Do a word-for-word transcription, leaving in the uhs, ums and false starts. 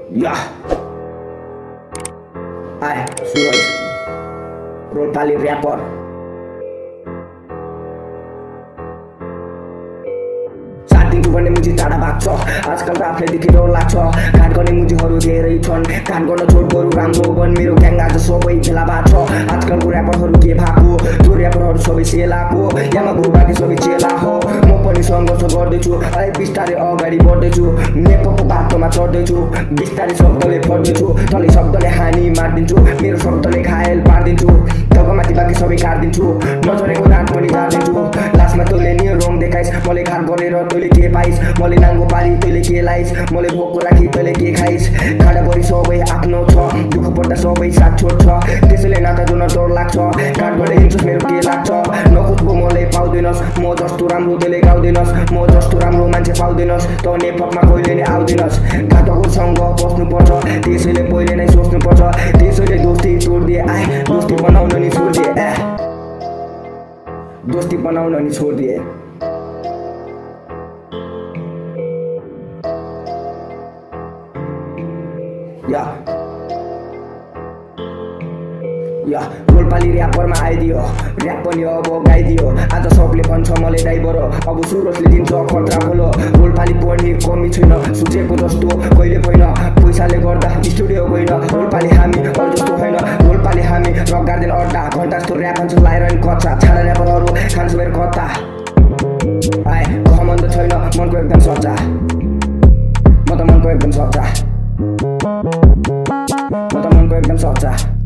या आए सूरज रोलपाली र्यापर साथ दिन्छु भन्ने मुजी टाढा भाग्छ आजकल त आफूले देखि डर लाग्छ काट गर्ने मुजीहरू धेरै छन् काट गर्न छोड बरु राम्रो बन मेरो ग्याङ आज सबै खेला भएको छ आजकलको र्यापरहरू के भएको त्यो र्यापरहरू सबै सेलाको यामा भूबाकी सबै चेला हो म पनि सङ्घर्ष गर्दैछु अलिक बिस्तारै अगाडि बढ्दैछु नेपको बाटोमा चढ्दैछु बिस्तारै शब्दले पढ्दैछु तले शब्दले हानी मारिदिन्छु मेरो शब्दले घायल पारिदिन्छु तब माथि बाँकी सबै काटिदिन्छु नचरेको दाँत पनि झारिदिन्छु लास्टमा तैँले नि रङ देखाइस् मैले घाट गरेर तैँले के पाइस् मैले नाङ्गो पारी तैँले के लाइस् मैले भोको राखी तैँले के खाइस् खाडा परि सबै आफ्नो छ दुःख पर्दा सबै साथ छोड्छ त्यसैले नाता जोड्न डर लाग्छ काट गरेर हिँड्छस् मेरो के लाग्छ नखुदको मलाई पाउँदैनस् म जस्तो राम्रो तैँले गाउँदैनस् म जस्तो राम्रो मान्छे पाउँदैनस् त नेपमा कहिले नै आउँदैनस् घातकहरूसँग बस्नुपर्छ त्यसैले पहिले नै सोच्नुपर्छ त्यसैले दोस्ती तोडिदिए आए दोस्ती बनाउन नि छोडिदिए ए दोस्ती बनाउन नि छोडिदिए या या रोलपाली र्यापरमा आइदियो र्याप पनि अब गाइदियो आज सबले भन्छ मलाई ड्राइभर अब सुरजले दिन्छ खतरा बोलो रोलपाली पनि कमी छैन सोचेको जस्तो कहिले होइन पैसाले गर्दा स्टुडियो गइन रोलपाली हामी अरू जस्तो होइन रोलपाली हामी रक गार्डन अड्डा घन्टा जस्तो र्याप भन्छ लाएर नि कच्चा छाडा र्यापरहरू खान्छ मेरो कता आए घमण्ड छैन मनको एकदम सच्चा म त मनको एकदम सच्चा म त मनको एकदम सच्चा